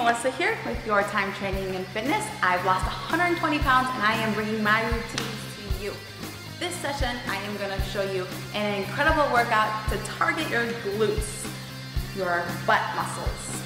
Melissa here with Your Time Training and Fitness. I've lost 120 pounds and I am bringing my routines to you. This session, I am going to show you an incredible workout to target your glutes, your butt muscles.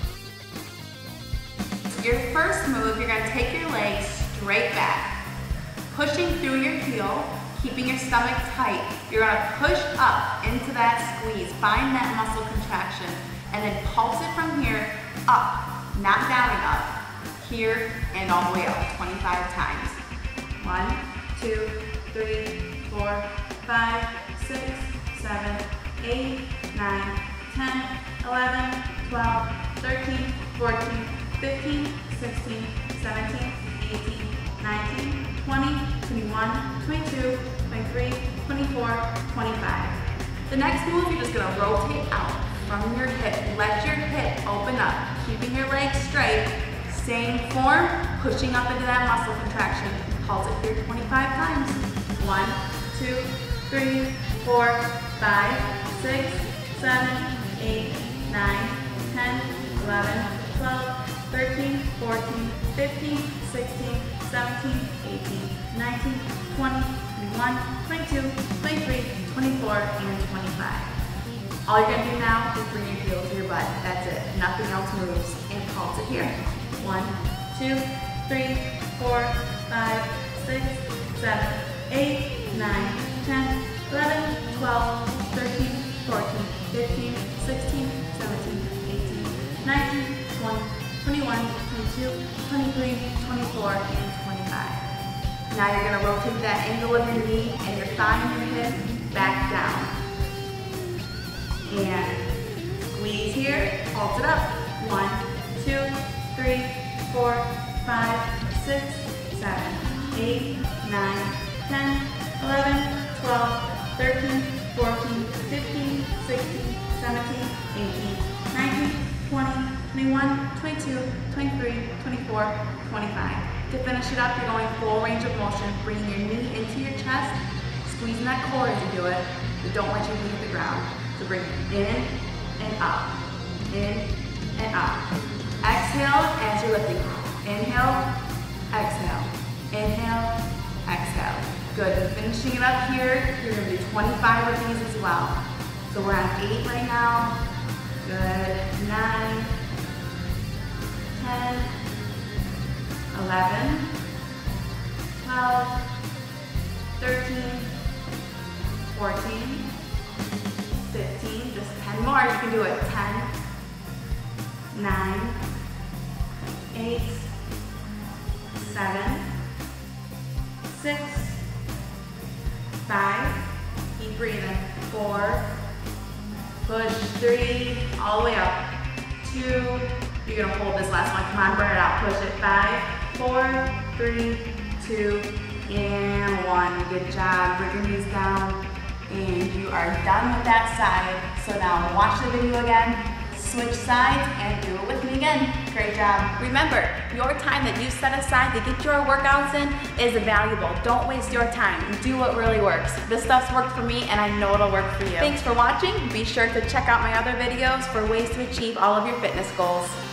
Your first move, you're going to take your legs straight back, pushing through your heel, keeping your stomach tight. You're going to push up into that squeeze, find that muscle contraction, and then pulse it from here up, not down and up, here and all the way up, 25 times. 1, 2, 3, 4, 5, 6, 7, 8, 9, 10, 11, 12, 13, 14, 15, 16, 17, 18, 19, 20, 21, 22, 23, 24, 25. The next move, you're just gonna rotate out from your hip. Let your hip open up, keeping your legs straight. Same form, pushing up into that muscle contraction. Pulse it here 25 times. 1, 2, 3, 4, 5, 6, 7, 8, 9, 10, 11, 12, 13, 14, 15, 16, 17, 18, 19, 20, 21, 22, 23, 24, and 25. All you're gonna do now is bring your heels to your butt. That's it. Nothing else moves. And pulse it here. 1, 2, 3, 4, 5, 6, 7, 8, 9, 10, 11, 12, 13, 14, 15, 16, 17, 18, 19, 20, 21, 22, 23, 24, and 25. Now you're gonna rotate that angle of your knee and your thigh and your hip back down. And squeeze here, pulse it up. 1, 2, 3, 4, 5, 6, 7, 8, 9, 10, 11, 12, 13, 14, 15, 16, 17, 18, 19, 20, 21, 22, 23, 24, 25. To finish it up, you're going full range of motion, bringing your knee into your chest, squeezing that core as you do it, but don't let your knee hit the ground. So bring it in and up, in and up. Exhale as you're lifting. Inhale, exhale, inhale, exhale. Good, and finishing it up here, you're gonna do 25 of these as well. So we're on 8 right now. Good, 9, 10, 11, 12, 13, 14, 15, just 10 more, you can do it. 10, 9, 8, 7, 6, 5, keep breathing. 4, push 3, all the way up. 2, you're gonna hold this last one. Come on, burn it out. Push it. 5, 4, 3, 2, and 1. Good job. Bring your knees down. And you are done with that side. So now watch the video again, switch sides, and do it with me again. Great job. Remember, your time that you set aside to get your workouts in is valuable. Don't waste your time. Do what really works. This stuff's worked for me, and I know it'll work for you. Thanks for watching. Be sure to check out my other videos for ways to achieve all of your fitness goals.